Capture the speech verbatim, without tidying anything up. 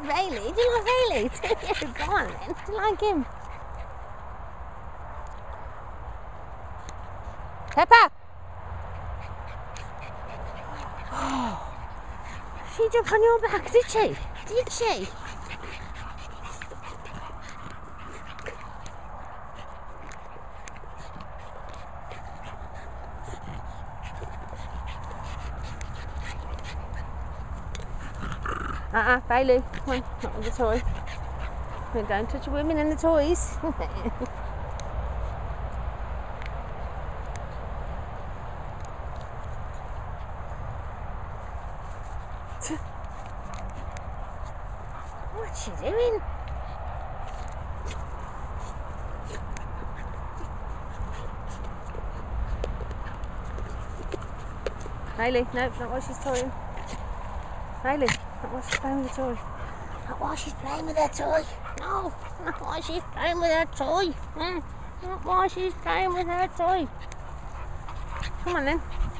Bailey? Do you like Bailey? Yeah, go on then. Do you like him? Peppa! Oh, she jumped on your back, did she? Did she? Uh-uh, Bailey, come on, not with the toy. We don't touch women and the toys. What's she doing? Bailey, no, not while she's toying. Bailey, not while she's playing with the toy. Not while she's playing with her toy. No, not while she's playing with her toy. Mm, not while she's playing with her toy. Come on then.